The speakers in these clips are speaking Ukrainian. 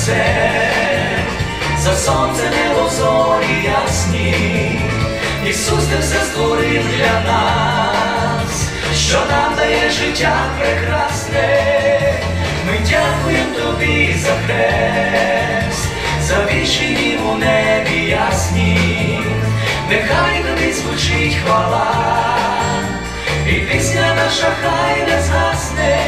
все, за сонце небо зорі ясні. Ісус ти все створив для нас, що нам дає життя прекрасне. Ми дякуємо тобі за хрест, за вічний дім у небі ясні. Нехай тобі звучить хвала, і пісня наша хай не згасне.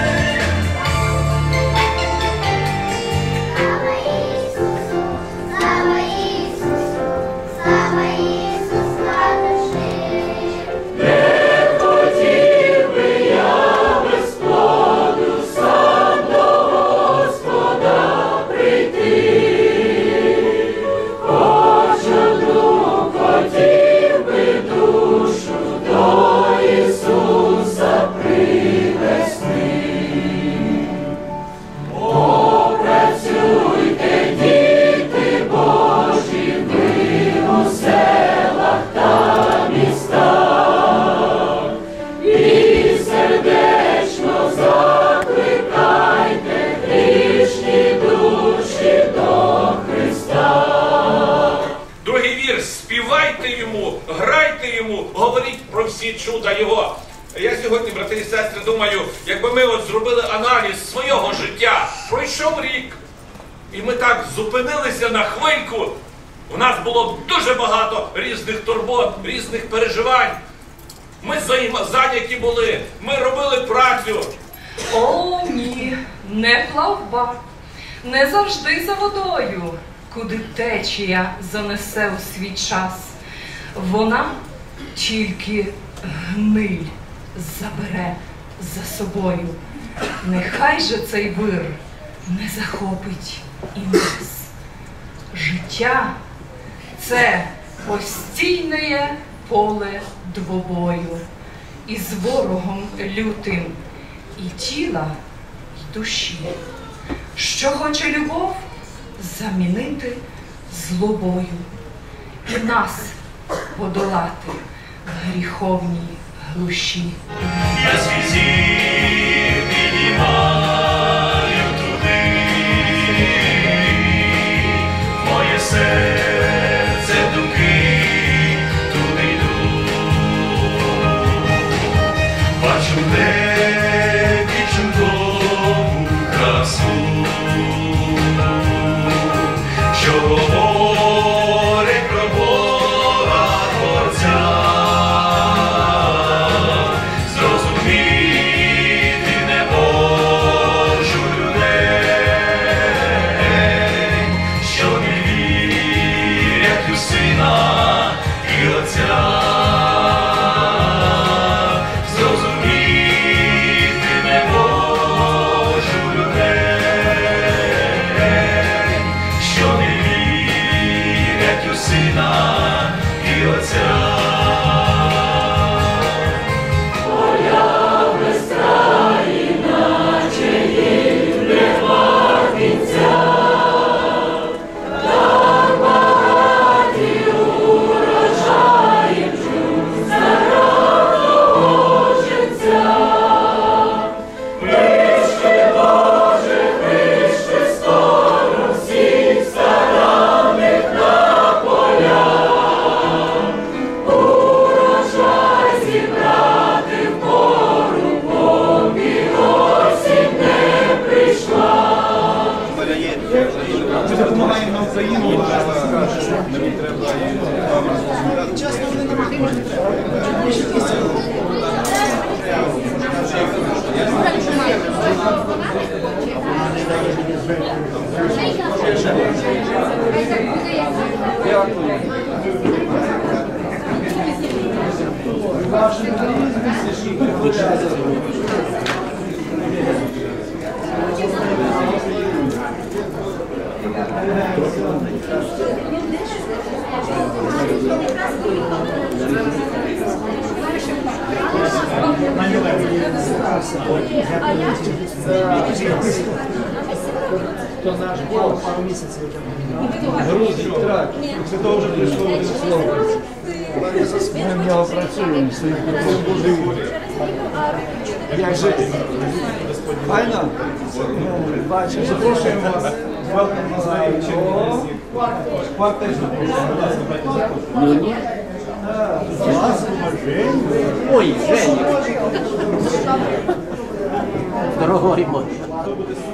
Говоріть про всі чуда Його. Я сьогодні, брати і сестри, думаю, якби ми от зробили аналіз свого життя, пройшов рік, і ми так зупинилися на хвильку, у нас було дуже багато різних турбот, різних переживань. Ми зайняті були, ми робили працю. О, ні, не плавба, не завжди за водою, куди течія занесе у свій час. Вона тільки гниль забере за собою. Нехай же цей вир не захопить і нас. Життя – це постійне поле двобою із ворогом лютим і тіла, і душі, що хоче любов замінити злобою і нас подолати в гріховній глуші. Я свій зір піднімаю туди, моє серце думки туди йду. Бачу в небі чудову красу, що говорить про Бога Творця. Спасибо. То наш Бог пару місяців грузить трак. Це то вже прийшло один слово. Ми в нього працюємо, своїх живуть. Як жити? Файно? Ну, бачиш, Запрошуємо вас. Welcome, не знаю, чи Шквар теж запрошуємо. Ну ні. Ой, Женя. Дорогой мой.